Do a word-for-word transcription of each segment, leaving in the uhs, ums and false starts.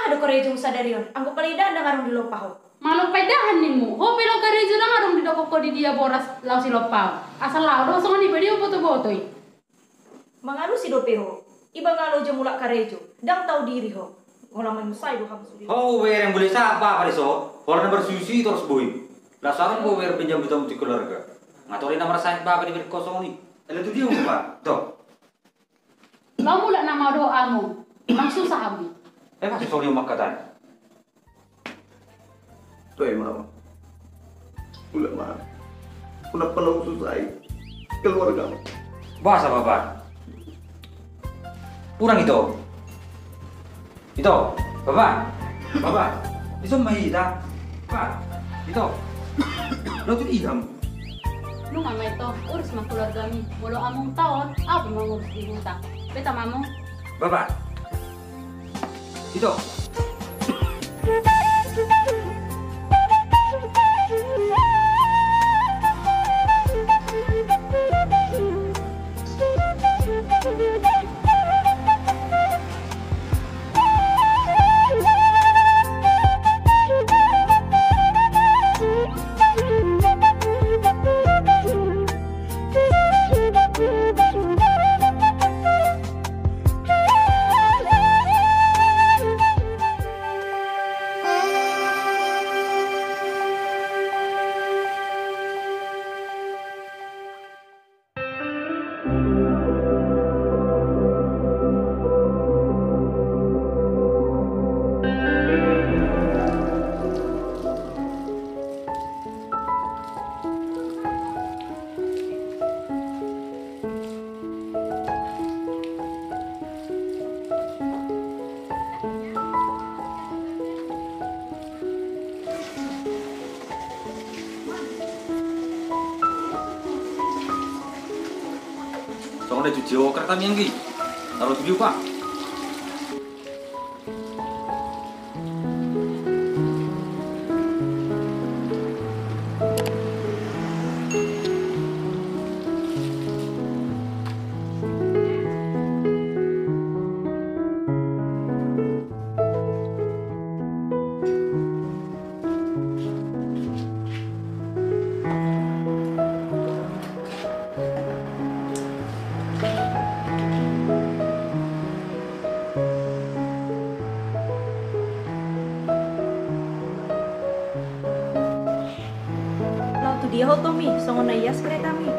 Sado korejo sadarion. Anggo palida anda ngarong di lopaho. Malu pedahan nih mu. Ho pelo karejo na ngarong di doko di dia boras lau si lopao. Asal lau do songan di video foto-fotoi. Mangaru si dopeho. Iba ngalo jo mulak karejo. Dang tahu diri ho. Ngolah menyusai do kamu sudi. Oh, wer yang boleh sapa pariso. Orang bersusi terus boy. Lah sarang kok wer pinjam utang di keluarga. Ngatorin nomor saya Pak di kosong nih. Ele tu dia Pak. Tuh. Lau mulak nama doamu. Mang susah abi. Eh masih sorry makatan. Tuh emang. Udah mah. Udah penuh susah keluarga. Bahasa Bapak. Kurang itu. Itu, Bapak. Bapak. Itu mahita. Pak. Itu. Lo tuh idam. Lu mama itu urus sama keluarga mi. Walau among tahun, apa mau ngurus di hutang. Beta mamu. Bapak. Itu. Soalnya cuci kertas yang gini, taruh video Pak. Dia ho Tommy, songo na iyas kare kami.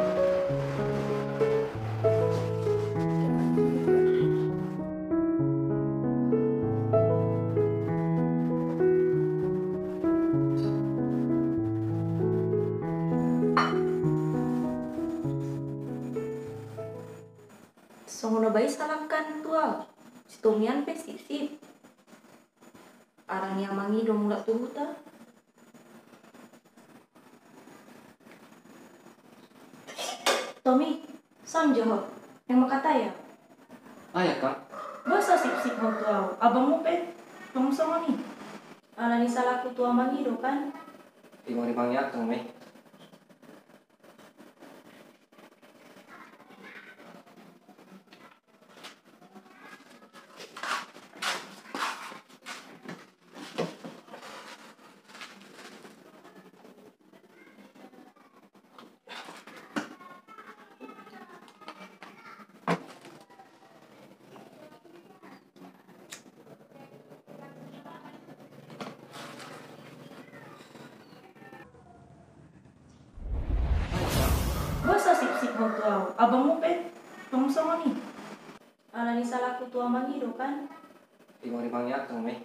Songo na bayi salahkan tua. Si Tomian pe sip. Arang yang mangi do mulak tuh ta. Tommy, sam joho, yang makata ya? Ayah Kak. Basa sip-sip mo tuaw, abang mo pe, kamu sama nih. Ala ni salaku tua mangido kan? Timang-timang ya Kang Mei. Basa sip-sip mo tuaw, abang mo pe, kamu sama nih. Ala ni salaku tua mangido kan? Timang-timang ya Kang Mei.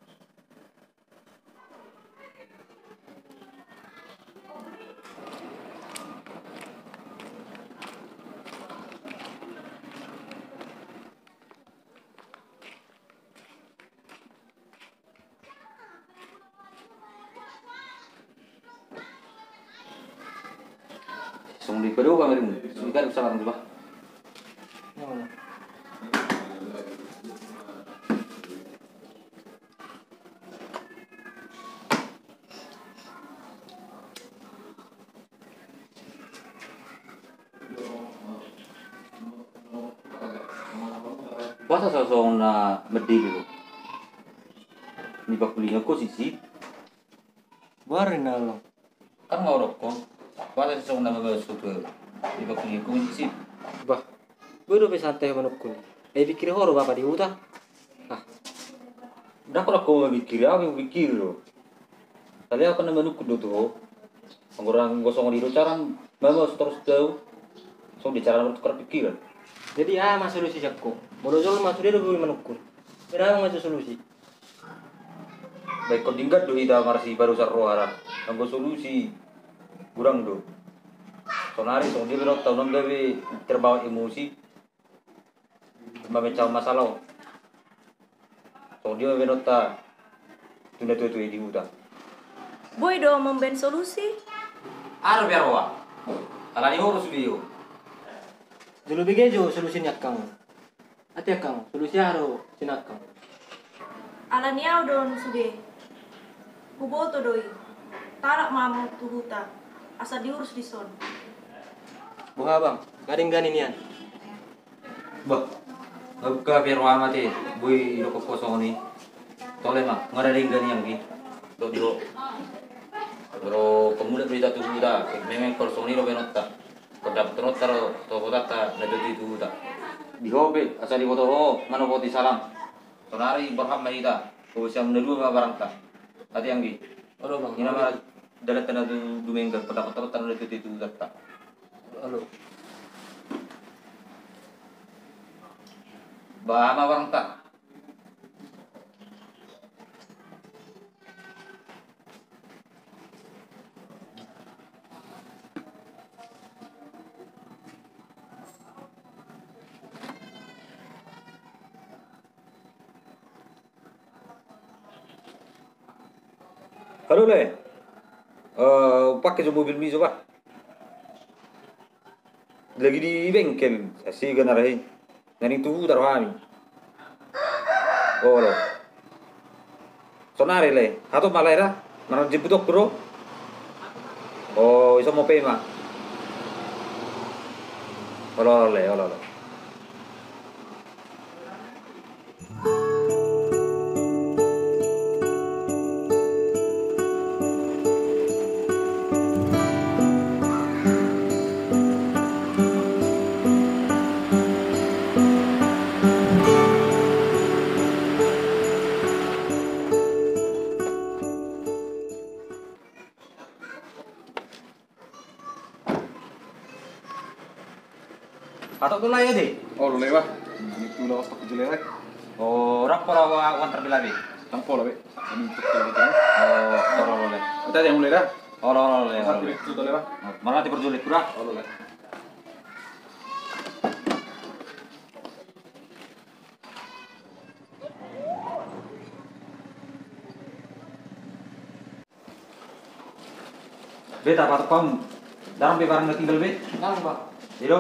Sumbi kedua kami rimu, sumbi kan usah orang juga. Puasa sosok na medhi gitu. Ini pak kuliah kok sih? Barin na lang. Kan nggak rokok. Pada sesuatu nama bersuatu. Ini pak kuliah kok sih? Bah, gue udah santai manuk kun. Eh pikir horo bapak di hutan. Ah, Udah kalau kau mikir, aku yang mikir loh. Tadi aku nama nukut tuh. Orang gosong di caran, mama terus tahu. So di cara bertukar pikiran. jadi ah mas solusi jakko. Modal mas dia udah manuk kun. Kira mau ngaco solusi. Baik kau tinggal do ida marsi baru sarrohara. Anggo solusi kurang do. Sonari so dia berok tahu nang gawe terbawa emosi. Memecah masalah. So dia berok ta tunda tu tu di hutan. Boy do memben solusi. Ar biar wa. Alani urus video. Dulu begejo solusi nyakang. Ati akang solusi haro sinakang. Ala niaw don sude. Kuboto doi. Tarak mamu tuhuta. Asa diurus di son. Buha bang, gading ganin yan. Bah. Agka biar wa mati. Boy ilo ko kosong ni. Tole mah ngadaling gani yang gi. Do dio. Pero pemuda berita tu buda, memang kosong ni lo benotta. Kedap terota ro to bodata na do tu buda. Di hobe asal di foto oh mana boti salam. Sonari berham maida. Ko siam nedu ma barangta. Ati yang gi. Halo bang, Ina ma dalat na du dumengga pendapat terota na do tu buda. halo. Ba ma barangta. Halo le, uh, pakai jo mobil mi coba. Lagi di bengkel, asih kan arahin. Nani tu taruhani. Oh lo. Sonare le, atau malah era, mana jemput dok bro? Oh, iso mau pema. Olo le, olo lo. Atau tu lah ya deh. Oh, lo lewat. Itu lo stok jelek. Oh, rak pola wa wan terbilabi. Tampo lo, be. Ini untuk kita. Oh, toro lo le. Kita yang mulai dah. Oh, lo lo le. Satu itu to lewat. Mana ti perjulit kurang? Oh, lo lewat. Beta patok pam. Dalam be barang tinggal be. Nang bang. Ilo.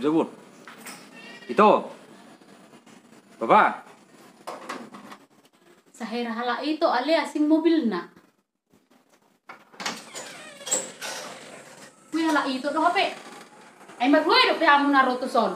Jabur. Ito. Bapak. Sahera hala ito ale asing mobil na. Kuy hala ito do hape. Ay maghuay do pa mo na rotuson.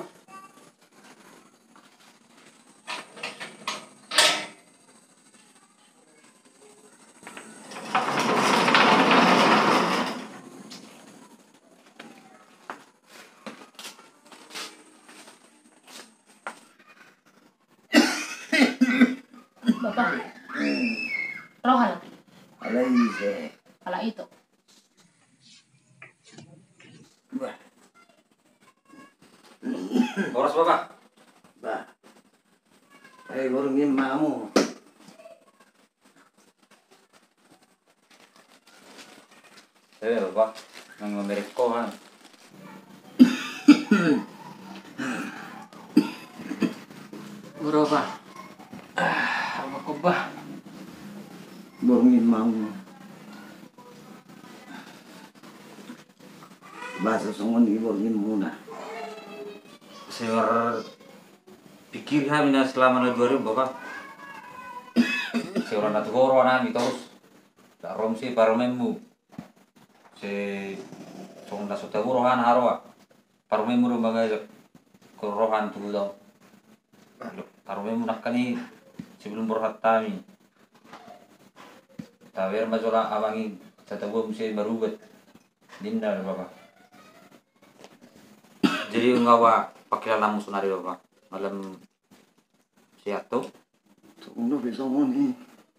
Bapak. Roh hala. Hala ise. Hala ito. Bah, Boros bapak. bah. Ay gorongin mamu. Eh bapak. Nang mereko kan. Berapa? Ah, apa ko ba? Gorongin mamu. Bahasa songon di gorongin muna. Saya pikir kami na selama na dua ribu bapak. Saya orang natu goro nami terus. Tak rom si parmemu. Si song na sota goro han harwa. Parmemu ro bagay korohan tu daw. Parmemu nakani sebelum berhat tami. Tawer majola awangi tatabu si barubat. Dinda bapak. Jadi ngawa pakai lamu sunari bapak malam siat tuh Tuno be songon ni.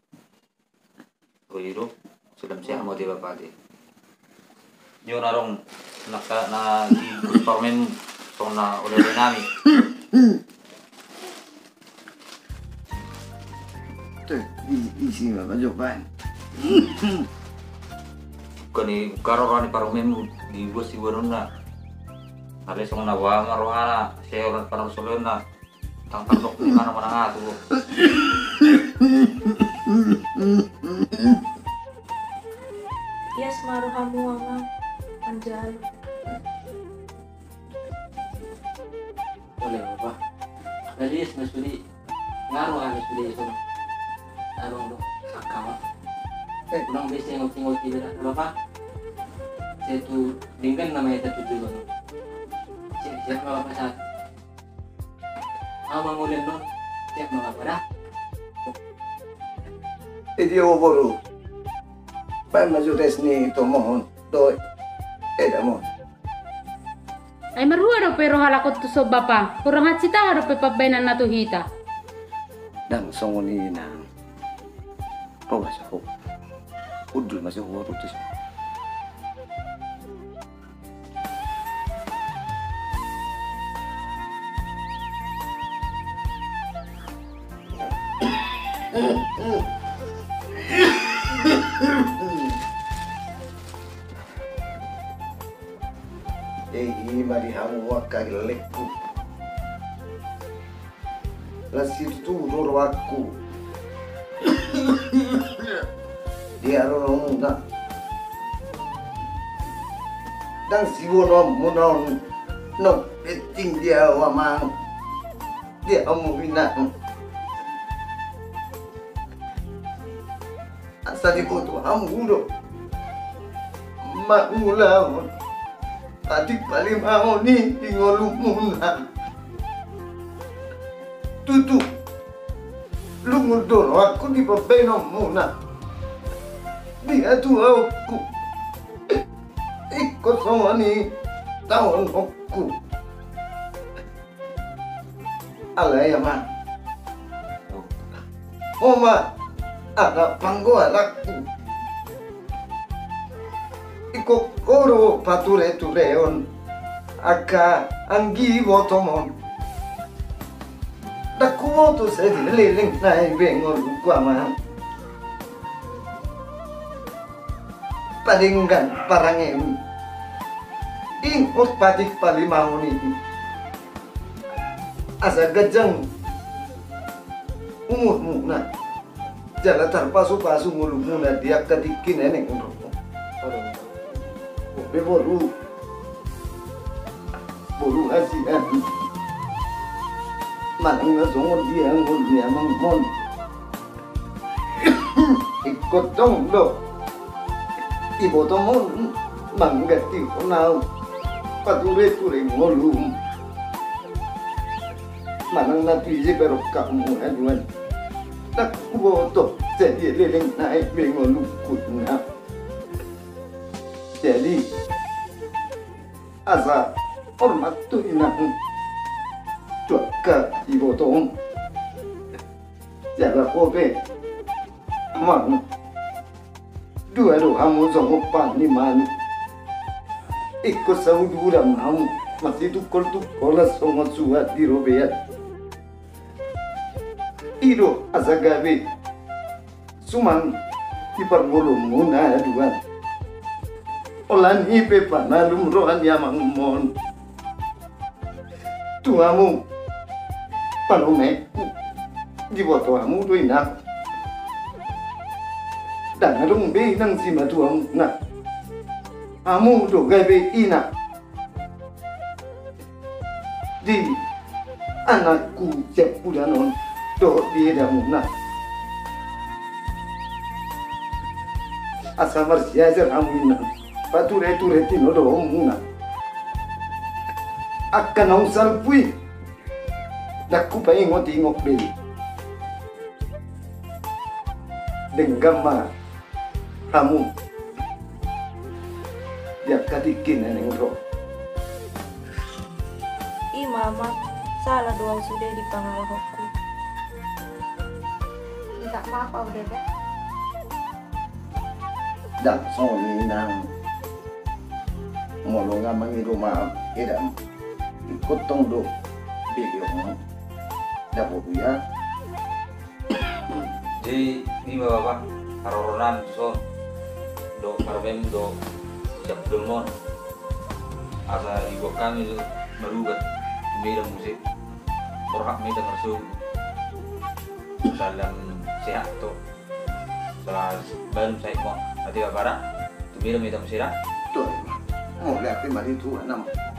Oiro sulam siat mau dia bapak di nyo narong naka na di permen song na oleh nami Tuh, isi mah jawaban. kani karo kan parmen di bos si waron na ada song na wa marohana saya orang parang solon na tang tangdok di mana mana tuh Yes, maruhamu mama. Anjal. Boleh Bapak. Galis na suli. Ngaruh ang suli ito. Tarong do. Sakawa. Eh, kurang besi ngoti ngoti na Bapak. Saya tu dinggan nama itu tujuh no. Siap mga pasat. Amang ulit nun. Siap mga para. Idi oboro. Pa majutes ni tomohon. Doy. Eda mo. Ay marua do pero halakot to so bapa. Kurang hatsita do pe pabainan na to hita. Dan songon ni na. Oh, masih ho. Udul masih ho rutus. Ehi mari hamu wakai lekku. Lasir tu dorwaku. Dia rono na. Dan si wono monon no peting dia wamang. Dia amu binang. Asal di koto hamu do. Makmula. Adik paling mau ni tinggal lumuna. Tutu, lu mundur aku di pabeno muna. Dia tu aku ikut sama ni tahun aku. Alay man. Oma ada panggo anakku. Iko koro pature tureon aka anggi botomon dakuo to se leleng nai bengor kuama palinggan parangem ing ot patik palimau ni asa gajang umur muna jala tarpasu-pasu ngulu muna dia kadikin eneng urok Beboru bolu asian manang na songon dia ngol ni amang mon ikut dong do ibu tomon manggati konau pature ture ngolum manang na tuji pero kamu aduan tak kuboto jadi leleng naik bengolum kutna jadi asa hormat tu inang cuaka ibu tom jaga kobe mang dua do kamu sama paniman ikut saudara kamu masih tukol tukol sama suat di robeat iro asa gabe suman ipargolong muna aduan olan ipe panalum rohan yamang mon tuamu panume di boto amu tu inak dan adung be nang si matuang na amu tu gabe inak di anakku cek udanon do dia damu na asa marsiajar amu inak pature ture tino do muna akan ang salpui naku pa ingot ingok beli denggama kamu dia katikin neng ro I mama, salah doang sudah di pangalahanku. Minta maaf udah deh. dak soni nang ngolonga mangi rumah edam ikut tong do video mo dapo ya Jadi ini bapak haroronan so do karbem do siap demon asa ibu kami itu berubah beda musik berhak minta masuk dalam sehat tuh setelah baru saya mau nanti bapak itu beda minta musik tuh mau lihat mari tu nam